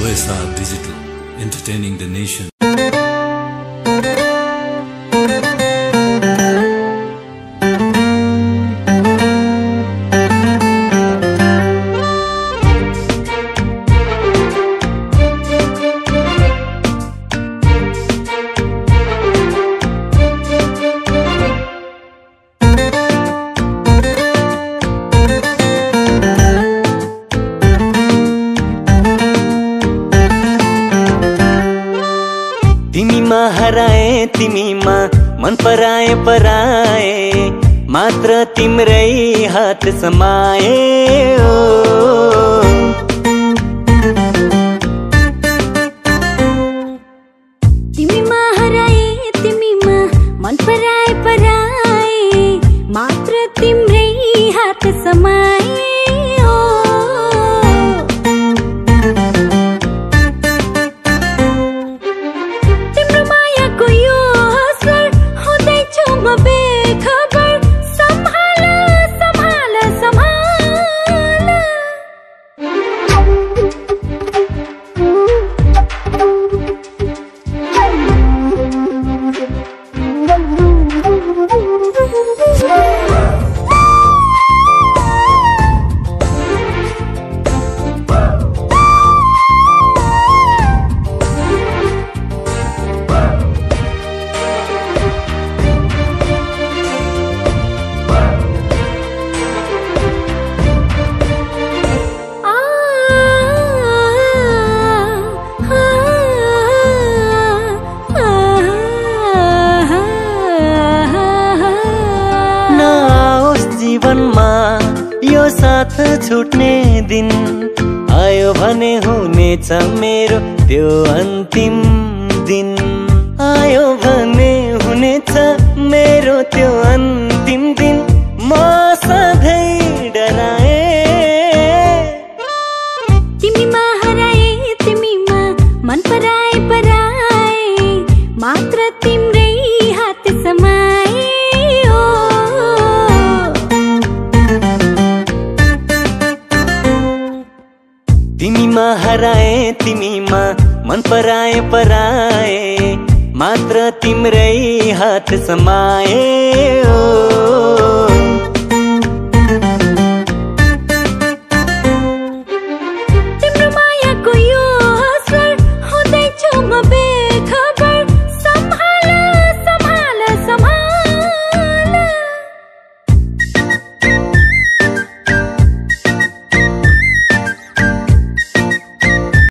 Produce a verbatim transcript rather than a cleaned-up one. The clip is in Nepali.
O S R Digital, entertaining the nation. तिमीमा हराए तिमीमा मन पराए पराए मात्र तिम्रै हात समाए ओ तिमीमा हराए तिमीमा मन पराए पराए मात्र तिम्रै हात समाए जीवनमा यो साथ छुट्ने दिन आयो भने हुनेछ मेरो त्यो अन्तिम दिन आयो भने हुनेछ मेरो त्यो अन्तिम दिन म सधैँ डराए तिमीमा हराए तिमीमा मन पराए पराए मात्र तिम्रै हात समाए तिमीमा हराए तिमीमा मन पराए पराए मात्र तिम्रै हात समाए ओ